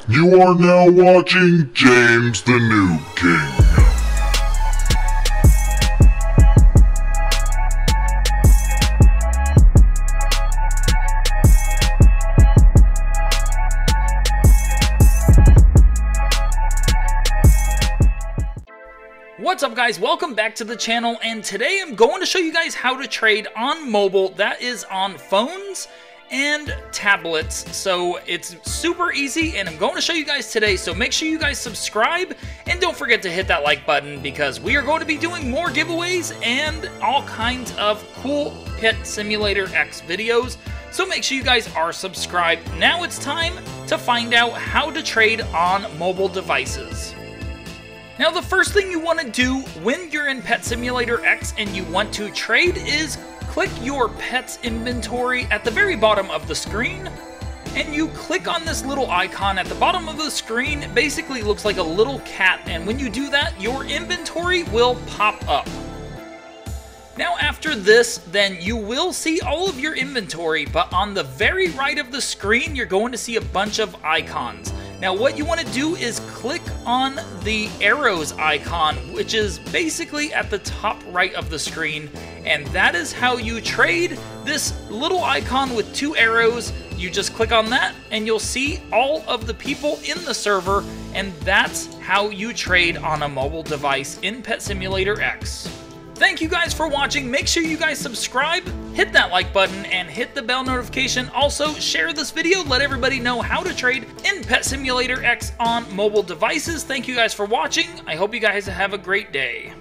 You are now watching James the Noob King. What's up guys, welcome back to the channel, and today I'm going to show you guys how to trade on mobile, that is on phones and tablets. So it's super easy and I'm going to show you guys today, so make sure you guys subscribe and don't forget to hit that like button because we are going to be doing more giveaways and all kinds of cool Pet Simulator X videos. So make sure you guys are subscribed. Now it's time to find out how to trade on mobile devices. Now the first thing you want to do when you're in Pet Simulator X and you want to trade is click your pet's inventory at the very bottom of the screen, and you click on this little icon at the bottom of the screen. It basically looks like a little cat, and when you do that, your inventory will pop up. Now after this, then you will see all of your inventory, but on the very right of the screen, you're going to see a bunch of icons. Now what you want to do is click on the arrows icon, which is basically at the top right of the screen, and that is how you trade. This little icon with two arrows, you just click on that and you'll see all of the people in the server, and that's how you trade on a mobile device in Pet Simulator X. Thank you guys for watching. Make sure you guys subscribe, hit that like button, and hit the bell notification. Also, share this video. Let everybody know how to trade in Pet Simulator X on mobile devices. Thank you guys for watching. I hope you guys have a great day.